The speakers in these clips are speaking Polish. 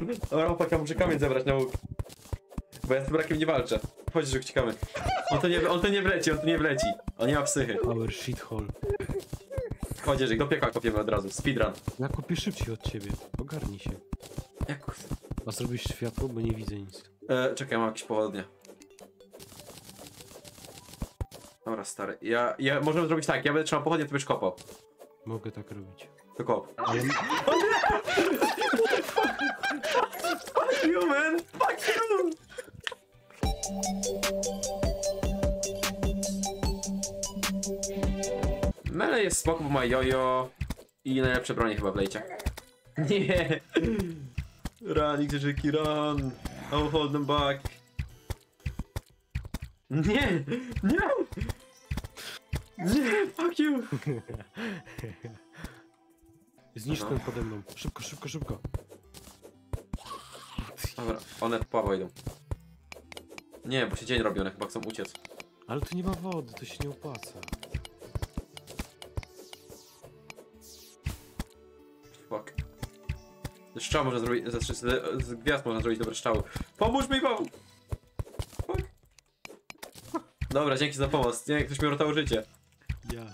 Dobra, chłopaka, muszę kamień zebrać na łuk. Bo ja z tym brakiem nie walczę. Chodź, że uciekamy. On to nie wleci. On nie ma psychy. Power shithole. Chodź, Jerzyk, do piekła kopiemy od razu. Speedrun. Ja kopię szybciej od ciebie. Ogarnij się. Jak? A zrobisz światło, bo nie widzę nic. Czekaj, mam jakieś pochodnie. Dobra, stary. Możemy zrobić tak, ja będę trzymał pochodnie, ty będziesz kopał. Mogę tak robić. To kop. Ale... Fuck you, man! Fuck you! Mele jest spoko, bo ma jojo i najlepsze bronie chyba w lejcie. Nie! Run, Jerzyki, run! I'll hold them back. Nie! Nie! Nie! Fuck you! Zniszcz ten pode mną. Szybko, szybko, szybko. Dobra, one w pławo idą. Nie, bo się dzień robi, one chyba chcą uciec. Ale tu nie ma wody, to się nie opłaca. Fuck. Ze strzał można zrobić, z gwiazd można zrobić dobre strzały. Pomóż mi, Paweł! Fuck. Dobra, dzięki za pomoc. Nie, ktoś mi uratował życie. Ja.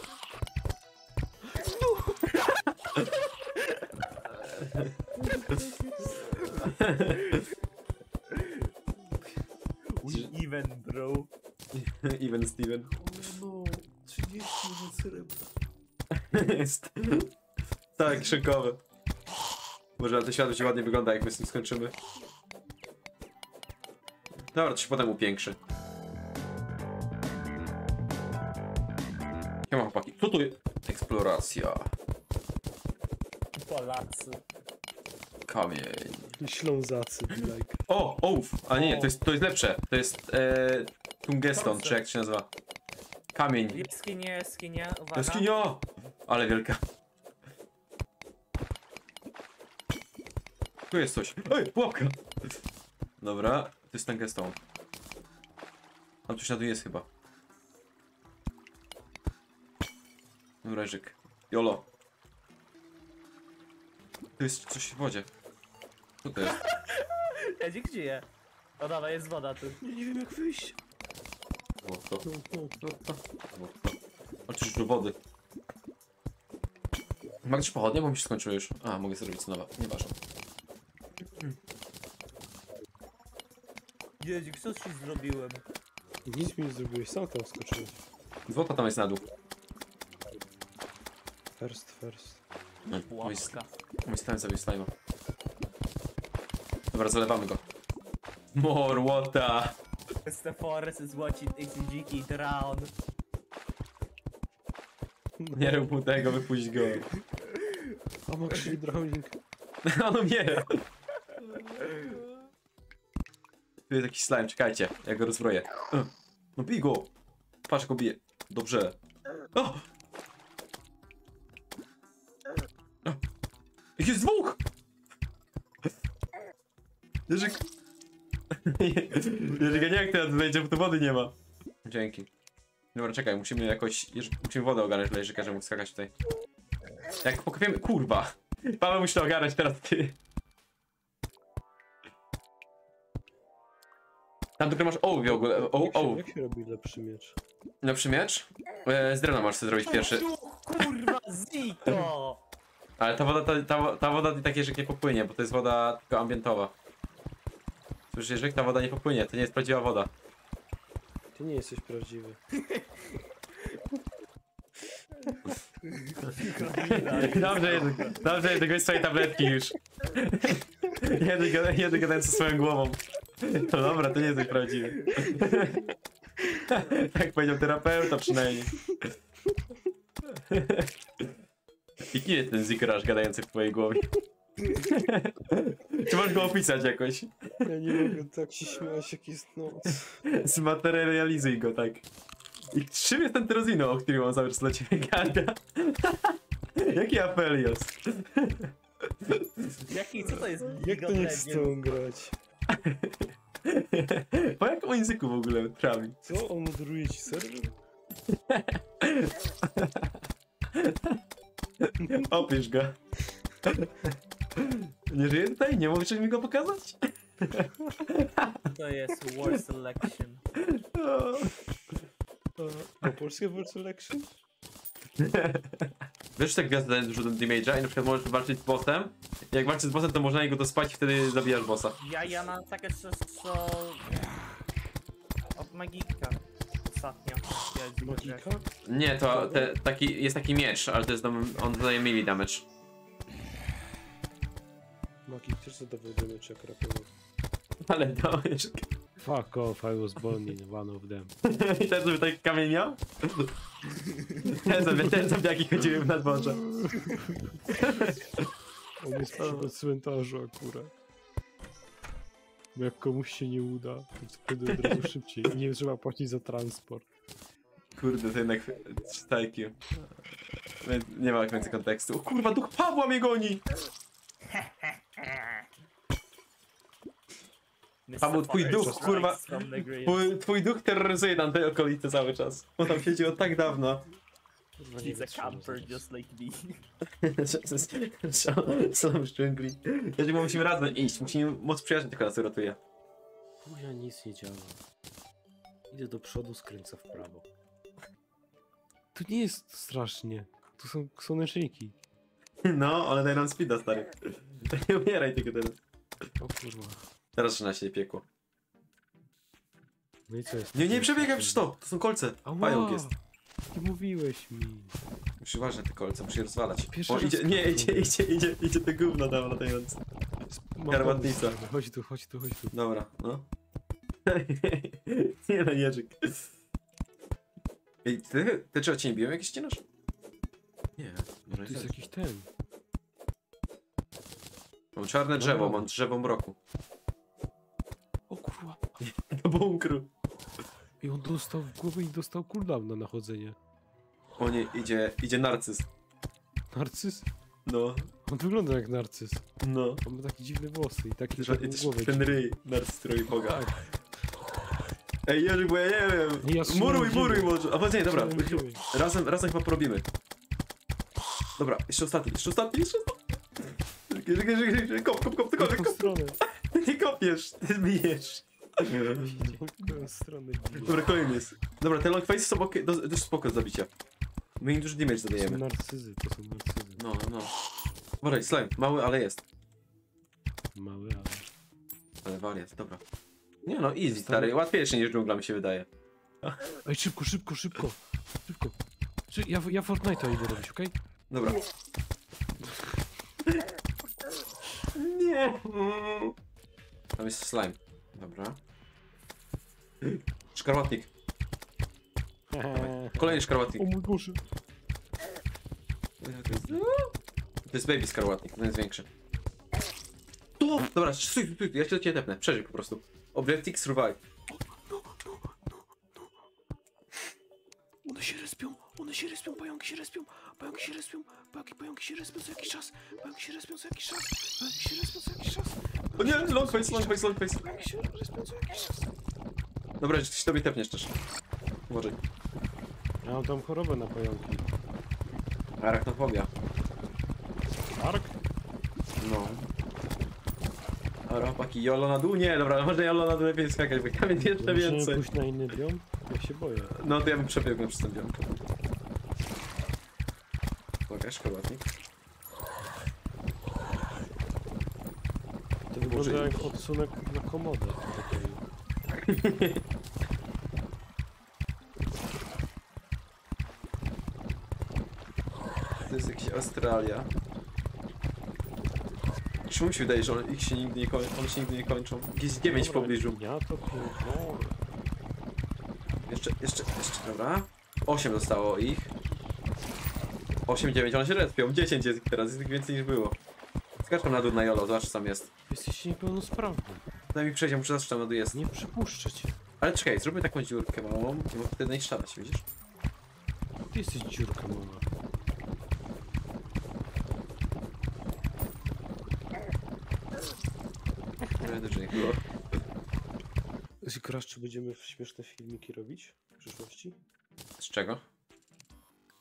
Even, bro. Even Steven. No, 30 minut srebra. Jest. Tak, kieszonkowy. Może na ten świat będzie ładnie wygląda, jak my z tym skończymy. Dobra, to się potem upiększy. Nie ma chłopaki. Co tu jest? Eksploracja. Polacy. Kamień. Ślązacy, be like. O, ołów! A nie, to jest lepsze. To jest tungeston, czy jak to się nazywa? Kamień. Jaskinia, uwaga. Jaskinia! Ale wielka. Tu jest coś. Ej, pułapka! Dobra, to jest tungeston. A coś na dół jest chyba. Dobra, Jerzyk. Jolo. Tu jest coś w wodzie. Co to jest? Ja gdzie żyję? O dawaj, jest woda tu. Nie wiem jak wyjść. Złoto. Oczywiście do wody. Mogę ci pochodnie, bo mi się skończyło już. A, mogę zrobić co nowa. Nieważne. Jezik, co ci zrobiłem? Nic mi nie zrobiłeś, sam tam skoczyłeś. Złoto tam jest na dół. First. Pułapka. Mój stan sobie slajma. Dobra, zalewamy go. More water! The forest is watching dziki drown. Nie rób mu tego, wypuść go. I'm actually drowning. On umiera. Tu jest jakiś slime, czekajcie. Ja go rozbroję. No bij go! Patrz, go bije. Dobrze. O! Ich jest dwóch! Jerzyk... Jerzyk, ja nie jak teraz wejdzie, bo tu wody nie ma. Dzięki. Dobra, czekaj, musimy jakoś... Musimy wodę ogarnąć dla Jerzyka, żeby mógł skakać tutaj. Jak pokopiemy... Kurwa! Paweł musi to ogarnąć teraz, ty. Tam tylko masz ołów w ogóle. Ołów. Jak się robi lepszy miecz? Lepszy miecz? Z drewna możesz sobie zrobić pierwszy. Kurwa, ziko! Ale ta woda i taki Jerzyk nie popłynie, bo to jest woda tylko ambientowa. Słyszysz, Jerzyk? Ta woda nie popłynie, to nie jest prawdziwa woda. Ty nie jesteś prawdziwy. Dobrze, Jerzyk, weź swoje tabletki już. Jeden gadając ze swoją głową. No dobra, to nie jesteś prawdziwy. Tak powiedział terapeuta przynajmniej. I kim jest ten zikraż gadający w twojej głowie? Czy możesz go opisać jakoś? Ja nie mogę tak się śmiać, jak jest noc. Zmaterializuj go, tak. I czym jest ten Terozino, o którym on cały czas dla ciebie gada? Jaki Apelios? Co to jest? Jak to nie z tą grać? Po jakim języku w ogóle trawi? Co? On moderuje ci serwer? Opisz go. Nie żyje tutaj? Nie możesz mi go pokazać? To jest War Selection. A polskie World Selection? Wiesz, że te gwiazdy dają dużo damage'a i na przykład możesz walczyć z bossem. Jak walczysz z bossem, to można go dospać i wtedy zabijasz bossa. Ja mam takie co... Od Magika. Ostatnio. Ja Magika? Nie, to jest taki miecz, ale to jest on dodaje melee damage. Magik też zadawał damage jak rapował. Ale to jeszcze... Fuck off, I was born in one of them. I ten sobie taki kamień miał? Ten zombiaki chodziły w nadworze. On jest przy cmentarzu akurat. Bo jak komuś się nie uda, to wtedy od razu szybciej. I nie trzeba płacić za transport. Kurde, to jednak stajki. Nie ma więcej kontekstu. O kurwa, duch Pawła mnie goni! Paweł, twój duch, kurwa, twój duch terroryzuje nam te okolice cały czas. On tam siedział tak dawno. He's a camper just like me. Są w dżungli. Dlatego musimy razem iść, musimy moc przyjaźni tylko nas uratuje. Ja nic nie działa. Idę do przodu, skręcę w prawo. Tu nie jest strasznie. Tu są słoneczniki. No, ale daj nam speeda, stary. Nie umieraj tylko teraz. O kurwa. Teraz zaczyna się piekło. No i co jest? Nie przebiegaj przez to! To są kolce. Pająk jest. Nie mówiłeś mi. Musisz uważać na te kolce, muszę je rozwalać. Pierwszy O, raz idzie, nie, skończyłem. idzie te gówno tam latające. Mam Karmatnica. pomysł. Chodź tu, chodź tu, chodź tu. Dobra, no. Nie no, Jerzyk. Ej, ty trzeba cię nie biją, jak ścinasz? Nie, może Tu jest nie. jakiś ten. Mam czarne drzewo, Dobra. mam drzewo mroku. O kurwa. Do bunkru. I on dostał w głowę i dostał cooldown na nachodzenie. O nie, idzie narcyz. Narcyz? No, On wygląda jak narcyz. no. On ma takie dziwne włosy i taki I taką głowę. ten ryj, narcyz, który boga. Tak. Ej, Jerzyk, bo ja nie wiem. Nie, ja strzelam w Muruj ziemię. może. A nie, dobra. Strzelam w ziemię. Razem chyba porobimy. Dobra, jeszcze ostatni. Kop, W tylko jaką stronę? Ty nie kopiesz, ty bijesz. W którą stronę bije? Dobra, kolejny jest. Dobra, te long face są dość spoko do zabicia. My im dużo damage To są zadajemy. narcyzy, to są narcyzy. No. Uważaj, slime, mały, ale jest. Mały, ale... Ale wariat, dobra. Nie no, easy, stary, łatwiejszy niż dżungla mi się wydaje. Ej, szybko! Ja Fortnite'a idę robić, okej? Dobra. Nie. Tam jest slime. Dobra. Szkarłatnik. Kolejny szkarłatnik. O mój Boże! To jest baby szkarłatnik, ten jest większy. Tu! Dobra, stój, ja się do ciebie tepnę. Przeżyj po prostu. Objective survive. One się respią, pająki się respią co jakiś czas. O nie, long face. Pająki się respią co jakiś czas. Dobra, że się tobie tepniesz też. Uważaj. Ja mam tam chorobę na pająki. Arachnofobia. Ark? No. Dobra, chłopaki, jolo na dół? Nie, dobra, może jolo na dół lepiej skakać, bo tam jest jeszcze Musimy więcej. pójść na inny biom? Ja się boję. No to ja bym przebiegł przez ten biom. Pokaż, szkarłatnik. To wygląda jak odsunek na komodę. To jest jakaś Australia. Czemu mi się wydaje, że one się nigdy nie kończą? Jakieś 9 w pobliżu. Ja to pierdolę. Jeszcze, dobra. 8 zostało ich. 8, 9, one się respią. 10 jest ich teraz, jest ich więcej niż było. Skacz tam na dół na jolo, zobacz co tam jest. Jesteś niepełnosprawny. Daj mi przejść, ja muszę zobaczyć tam na dół jest. Nie przypuszczę cię. Ale czekaj, zróbmy taką dziurkę małą i mogę wtedy na nich strzelać, widzisz? Ty jesteś dziurka mała. Że nie było. Zikorasz, czy będziemy śmieszne filmiki robić w przyszłości? Z czego?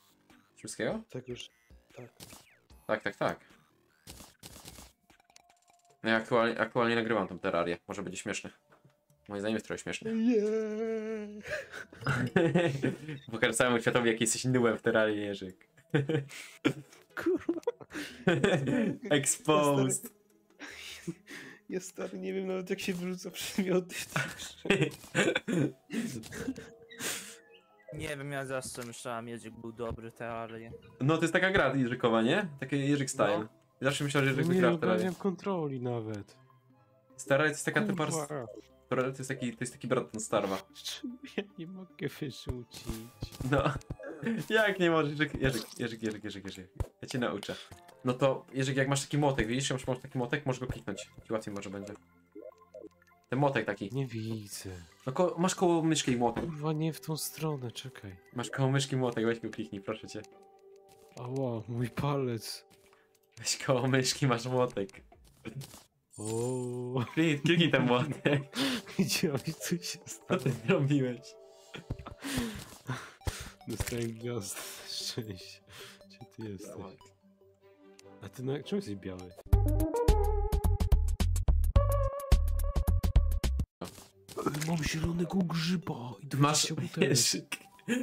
Wszystkiego? Tak już. Tak. Tak. No ja aktualnie nagrywam tą terrarię. Może będzie śmieszne. Moim zdaniem jest trochę śmieszne. Nie. Pokażę całemu światowi, jaki jesteś nyłem w terrarii, Jerzyk. Kurwa. Exposed. Ja stary nie wiem nawet jak się wyrzuca przedmioty. Nie wiem, ja zawsze myślałem, Jerzyk był dobry, ale... No to jest taka gra Jerzykowa, nie? Takie Jerzyk style. No. Zawsze myślałem, że Jerzyk Nie gra w terrarię. ogarniam kontroli nawet. Terraria to jest taka typa... Kurwa. To jest taki brat Starwa. Czemu ja nie mogę wyrzucić? No. Jak nie możesz? Jerzyk. Ja cię nauczę. No to, Jerzyk, jak masz taki młotek, widzisz, jak masz taki młotek, możesz go kliknąć. Ci łatwiej może będzie. Ten młotek taki. Nie widzę. No masz koło myszki młotek. Kurwa nie w tą stronę, czekaj. Masz koło myszki młotek, weź go kliknij, proszę cię. Ała, mój palec. Weź koło myszki, masz młotek. O, Kliknij ten młotek. widziałeś co się Co stało? ty zrobiłeś? Dostałem gwiazdę. Szczęście. Gdzie ty jesteś? A ty na czym jesteś biały? Mam zielonego grzyba i Masz, 20 butelek. Jerzyk.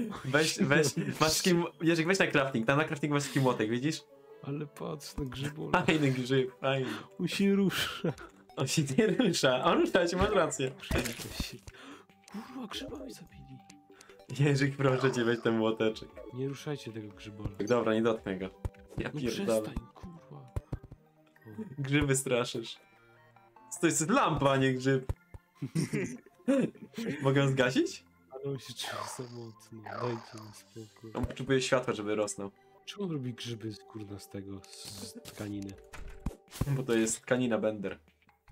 Jerzyk, weź na crafting, tam na crafting masz taki młotek, widzisz? Ale patrz na grzybola. Fajny grzyb, fajny. On się rusza. On się nie rusza, on rusza się, masz rację. Przejdę się. Kurwa, grzyba mi zabili. Jerzyk, proszę cię, weź ten młoteczek. Nie ruszajcie tego grzybola. Dobra, nie dotknę go. Ja No pierdolę. przestań, kurwa. O, Grzyby straszysz. To jest lampa, a nie grzyb. Mogę ją zgasić? ale on się czuje samotny. Dajcie mi spokój. On potrzebuje światła, żeby rosnął. Czemu on robi grzyby kurna z tego, z tkaniny? Bo to jest tkanina Bender.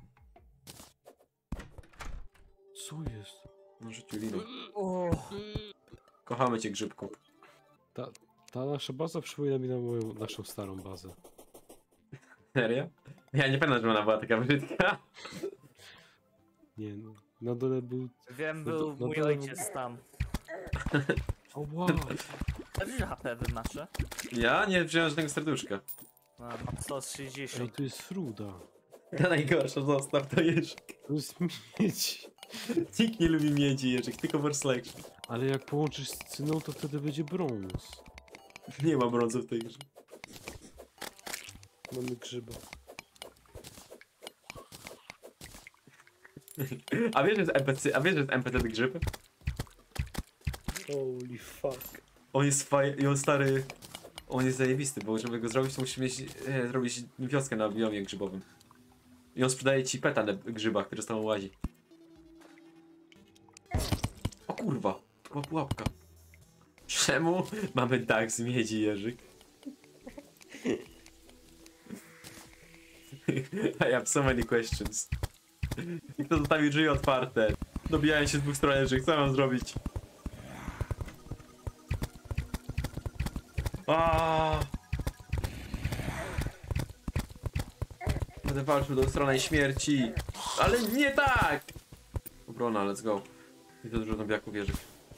Co jest? No życiu linu. O, Kochamy cię, grzybku. Ta nasza baza przypomina mi na naszą starą bazę. Serio? Ja nie pamiętam, że ona była taka brzydka. Nie no, na dole był... wiem, No to- był no mój to- ojciec tam. O wow! A wiesz, HP wy macie? Ja nie wziąłem żadnego serduszka. No, mam Ej, 160. tu jest fruda. Ta najgorsza, zostaw to Jerzyk. Tu jest miedź. Nikt nie lubi miedzi, Jerzyk, tylko Force Selection. Ale jak połączysz z cyną, to wtedy będzie brąz. Nie ma brązu w tej grze. Mamy grzyba. A wiesz, że jest NPC, grzyb? Holy fuck. On jest stary... On jest zajebisty, bo żeby go zrobić, to musisz mieć, zrobić wioskę na biomie grzybowym. I on sprzedaje ci peta na grzybach, który z tobą łazi. O kurwa, to była pułapka. Czemu mamy dach z miedzi, Jerzyk? I have so many questions. I kto zostawił drzwi otwarte? Dobijają się z dwóch stron, Jerzyk, co mam zrobić? Będę walczył do strony śmierci. Ale nie tak! Obrona, let's go. I to dużo zombiaków wierzy.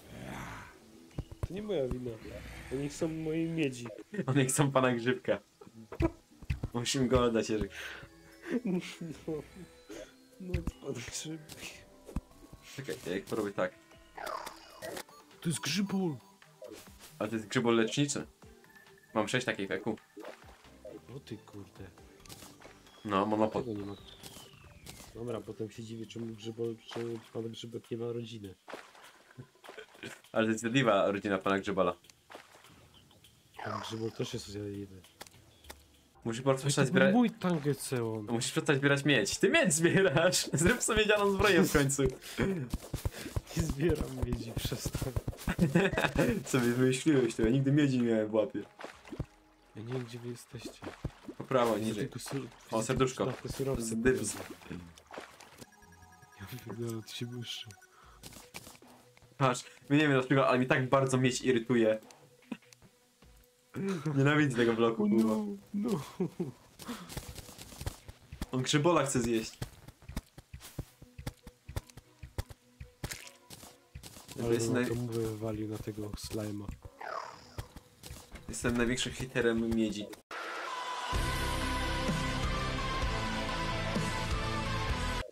To nie moja wina. Oni są mojej miedzi. One chcą pana grzybka. Musimy go oddać, Jerzyk. No, no pan grzyb. Czekaj, jak porobię tak. To jest grzybol. Ale to jest grzybol leczniczy. Mam 6 takich EQ. O ty kurde. No, monopol. Tego nie ma. Dobra, potem się dziwię, czemu pan grzybek nie ma rodziny. Ale to jest zjadliwa rodzina pana grzybala. Pan grzybol też jest zjadliwy. Musisz po prostu To przestać był zbierać... mój tangeceon. Musisz przestać zbierać miedź. Ty miedź zbierasz! Zrób sobie miedzianą zbroję w końcu. Nie zbieram miedzi, przestań. Sobie wymyśliłeś to, ja nigdy miedzi nie miałem w łapie. Ja nie wiem, gdzie wy jesteście. Po prawo, Widzę niżej. tylko O, serduszko. widzę tylko surowce Z dybs. podobne. Ja wyglądam, to się błyszczy. Patrz, nie wiem dlaczego, ale mi tak bardzo miedź irytuje. Nienawidzę tego bloku, O kurwa. no, no. On grzybola chce zjeść. Ale Jestem, no, to mówię, walił na tego slajma. jestem największym hiterem miedzi.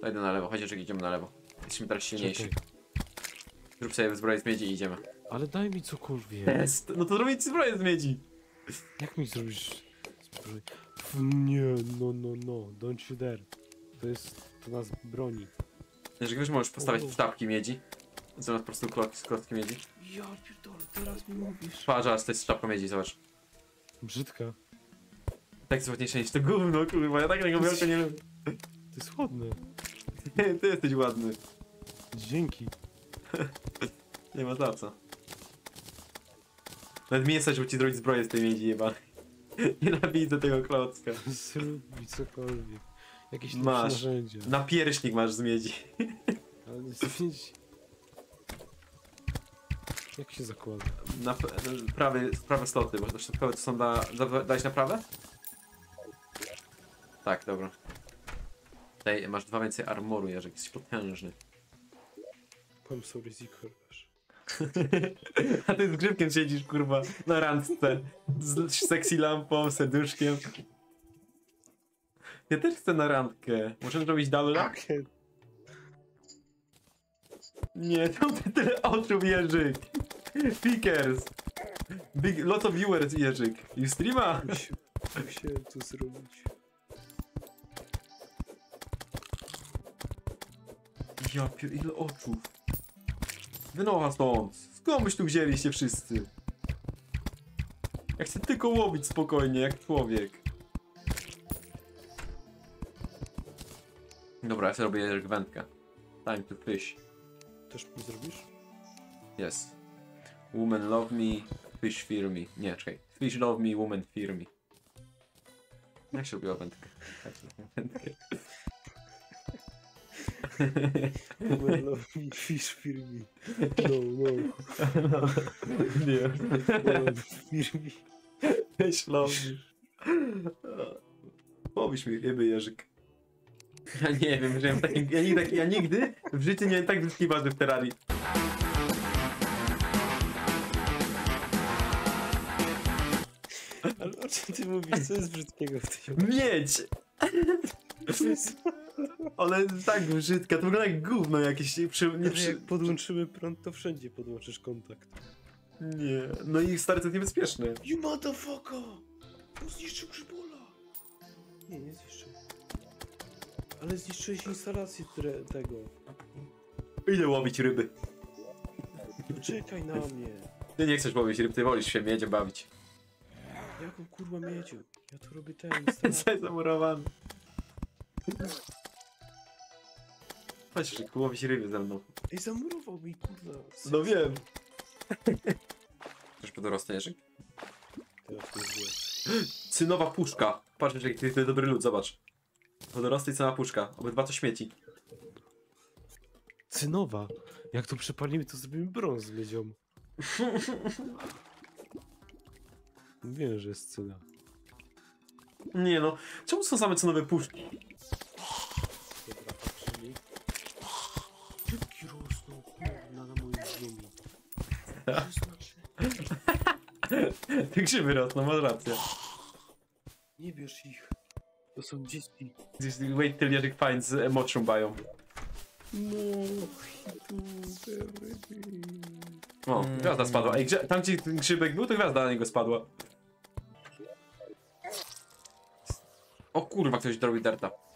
To idę na lewo, chodź, że idziemy na lewo. Jesteśmy teraz silniejsi. Czekaj. Zrób sobie zbroję z miedzi i idziemy. Ale daj mi cokolwiek. Jest! No to zrobić ci zbroję z miedzi! Jak mi zrobisz zbroję? Nie, no, don't you dare. To nas broni. Jeżeli wiesz, możesz postawić O. sztabki miedzi. Zamiast po prostu klocki miedzi. Ja pierdolę, teraz mi mówisz. Patrz, aż to jest sztabka miedzi, zobacz. Brzydka. Tak jest ładniejsze niż to gówno, kurwa, ja tak tego wielko nie lubię. To jest ładne. Ty jesteś ładny. Dzięki. Nie ma za co. Nawet mi jest żeby ci zrobić zbroję z tej miedzi, jeba. Nienawidzę tego klocka. Zrób mi cokolwiek. Jakieś Masz. lepsze narzędzia. Napierśnik masz z miedzi. Ale nie zmienić. Jak się zakłada? Na prawe sloty, bo to środkowe to są dać na prawe? Tak, dobra. Tutaj masz 2 więcej armoru, Jerzek, jesteś potężny. Mam sobie zikoraż. A ty z grzybkiem siedzisz, kurwa, na randce. Z sexy lampą, serduszkiem. Ja też chcę na randkę. Możemy zrobić double? Nie, to tyle oczu, Jerzyk. Pickers. Lots of viewers, Jerzyk. You streama? Musiałem to zrobić. Ja ile oczu. Wynocha stąd. Skąd byś tu wzięliście wszyscy? Ja chcę tylko łowić spokojnie, jak człowiek. Dobra, ja sobie robię Jerzyk wędkę. Time to fish. Też mi zrobisz? Yes. Woman love me, fish fear me. Nie, czekaj. Fish love me, woman fear me. Jak się robiła wędkę? Jak się robiła wędkę? Fish firmi. No. Nie. Firmi. Fish love me. Powiesz mi ryby, Jerzyk. Ja nie wiem, że ja nigdy w życiu nie miałem tak brzydkiej bazy w Terrarii. Ale o czym ty mówisz? Co jest brzydkiego w tym? Miedź! Ona jest tak brzydka, to wygląda jak gówno jakieś. Jak podłączymy prąd, to wszędzie podłączysz kontakt. Nie, no i stary, to jest niebezpieczne. You motherfucker! On zniszczył grzybola! Nie zniszczył. Ale zniszczyłeś instalację tego. Idę łowić ryby. Czekaj na mnie. Ty nie chcesz łowić ryb, ty wolisz się miedzie bawić. Jaką kurwa mieciu? Ja tu robię ten instalację. Jesteś zamurowany. Chodź, szybko, łowić ryby ze mną. Ej, zamurował mi kurwa. No wiem. Chcesz podorosnę, Jerzyk? Teraz to jest Cynowa puszka. Patrz, Jerzyk, ty dobry lud, zobacz. Wodorosty i cynowa puszka. Obydwa to śmieci. Cynowa. Jak to przepalimy, to zrobimy brąz z miedzią. Wiem, że jest cyna. Nie no, czemu są same cynowe puszki? Dobra, patrzyli. Szybki rosną, kurwa, na mojej ziemi. Co to znaczy? Te grzyby rosną, masz rację. Nie bierz ich. To są dzieci. Just wait till Jerzyk finds a mushroom biome. No, everything. O, gwiazda spadła. Ej, tam gdzie ten grzybek był, to gwiazda na niego spadła. O kurwa, ktoś robi derta.